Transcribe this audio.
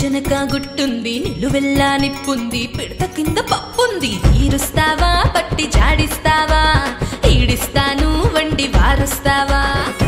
నిచ్చెనక గుట్టుంది నిలువెల్లా నిప్పుంది పిడత కింద పప్పుంది తీరుస్తావా పట్టి జాడిస్తావా ఈడిస్తాను వండి వారుస్తావా